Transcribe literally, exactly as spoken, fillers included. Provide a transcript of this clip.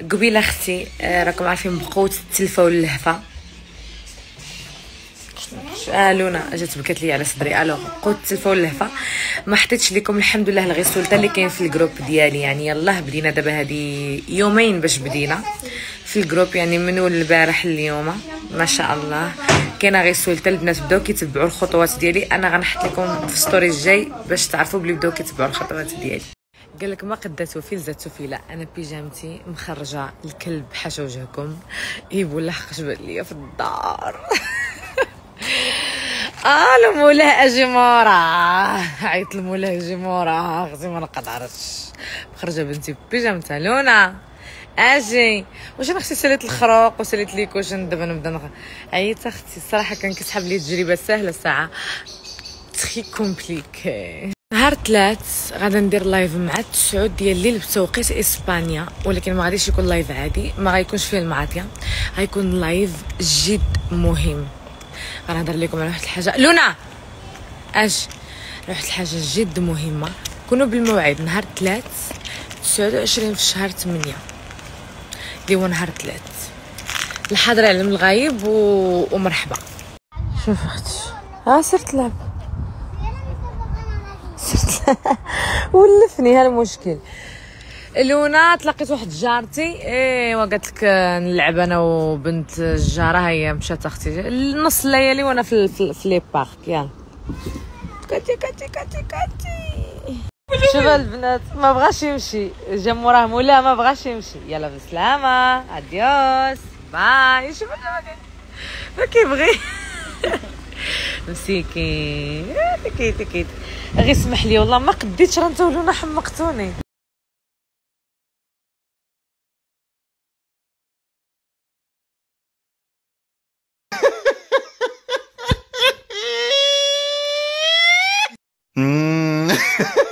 قبيله اختي راكم عارفين بقوه التلفه واللهفه. اه لونا جات بكات لي على صدري. الوغ قوه التلفه واللهفه ما حطيتش لكم الحمد لله الغسولته اللي كاين في الجروب ديالي. يعني يلاه بدينا دابا هذه يومين باش بدينا في الجروب، يعني من البارح اليوم ما شاء الله كاينه غسولته. البنات بداو كيتبعوا الخطوات ديالي، انا غنحط لكم في ستوري الجاي باش تعرفوا بلي بداو كيتبعوا الخطوات ديالي. قال لك ما قداتو فيل زاتو فيلا. انا بيجامتي مخرجه الكلب حاشا وجهكم يبو لحقش بان ليا في الدار. الو مولاه اجي مورا، عيط لمولاه اجي مورا اختي ما نقدرش. مخرجه بنتي بيجامتها لونا اجي. واش انا اختي ساليت الخروق وساليت لي كوشن دابا نبدا نغ... عييت اختي الصراحه. كان كتسحب لي تجربه سهله ساعه تري كومبليكي. نهار ثلاث غادا ندير لايف مع تسعود ديال الليل بتوقيت اسبانيا، ولكن ما غاديش يكون لايف عادي، ما غيكونش فيه المعاطيه، غيكون لايف جد مهم. غنهضر لكم على واحد الحاجه لونا اش واحد الحاجه جد مهمه. كونوا بالموعد نهار ثلاث تسعة وعشرين في شهر ثمانية اللي هو نهار ثلاث. الحاضر علم الغايب و... ومرحبا. شوف اختي ها صرت لعب صرت ولفني. ها المشكل لونا تلاقيت واحد جارتي ايوا قالت لك نلعب انا وبنت الجاره. هي مشات اختي نص الليالي وانا في في, في لي بارك. يلا كاتي كاتي كاتي كاتي. شوف البنات ما بغاش يمشي، جا موراه مولا ما بغاش يمشي. يلا بسلامه اديوس باي. شوف ما كيبغي مسكين تكيت تكيت. غير اسمح لي والله ما قديتش، راه نتا ولونا حمقتوني. Mm.